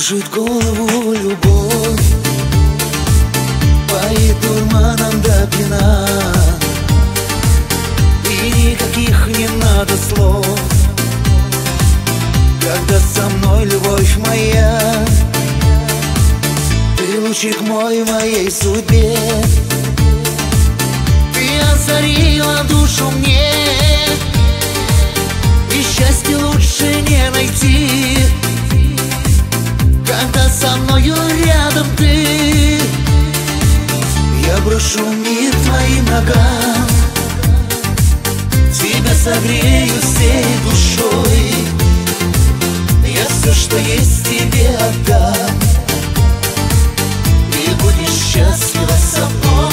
Кружит голову любовь, поет дурманом до пьяна, и никаких не надо слов, когда со мной любовь моя. Ты лучик мой в моей судьбе, ты озарила душу мне, и счастье лучше не найти, когда со мною рядом ты. Я брошу мир твоим ногам, тебя согрею всей душой, я все, что есть, тебе отдам, и будешь счастлива со мной.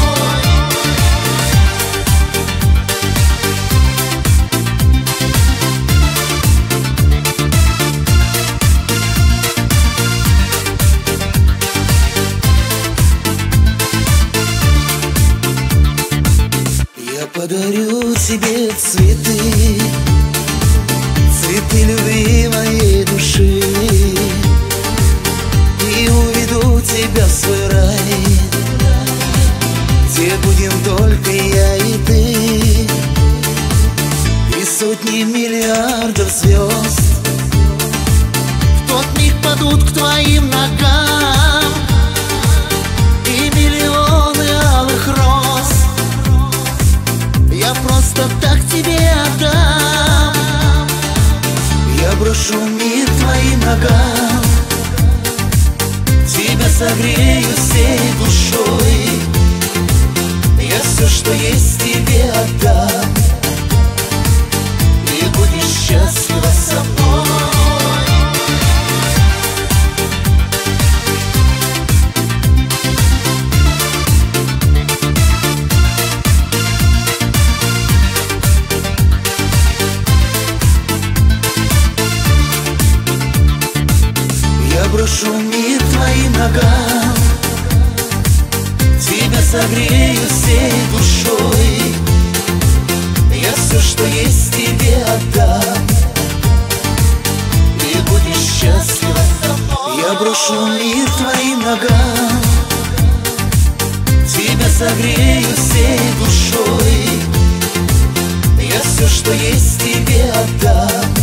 Я подарю тебе цветы, цветы любви моей души, и уведу тебя в свой рай, где будем только я и ты, и сотни миллиардов звезд в тот миг падут к твоим ногам, и миллионы алых роз я просто так тебе отдам. Я брошу мир твоим ногам, тебя согрею всей душой, я все, что есть, тебе отдам, и будешь счастлива со мной. Я брошу мир твоим ногам, тебя согрею всей душой, я все, что есть, тебе отдам, и будешь счастлива со мной. Я брошу мир твоим ногам, тебя согрею всей душой, я все, что есть, тебе отдам,